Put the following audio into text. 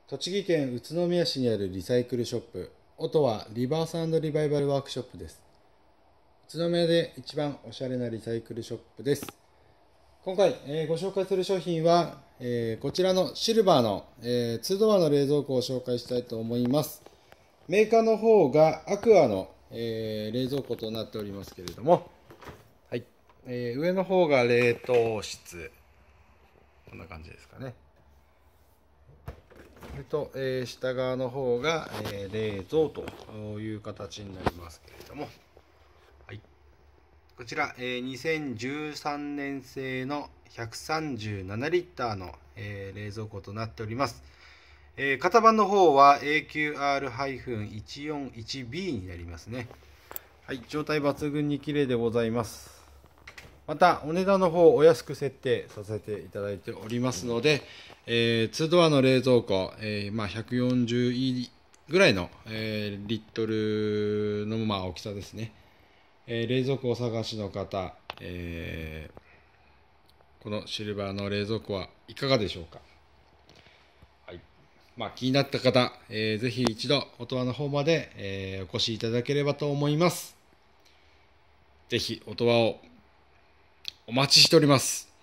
栃木県宇都宮市にあるリサイクルショップ、音はリバース&リバイバルワークショップです。宇都宮で一番おしゃれなリサイクルショップです。今回、ご紹介する商品は、こちらのシルバーの、2ドアの冷蔵庫を紹介したいと思います。メーカーの方がアクアの、冷蔵庫となっておりますけれども、はい、上の方が冷凍室、こんな感じですかね。それと、下側の方が、冷蔵という形になりますけれども、はい、こちら、2013年製の137リッターの、冷蔵庫となっております。型番の方は AQR-141B になりますね。はい、状態抜群に綺麗でございます。またお値段の方お安く設定させていただいておりますので、2ドアの冷蔵庫、140ぐらいの、リットルの、大きさですね。冷蔵庫をお探しの方、このシルバーの冷蔵庫はいかがでしょうか。はい、気になった方、ぜひ一度音羽の方まで、お越しいただければと思います。ぜひ音羽をお待ちしております。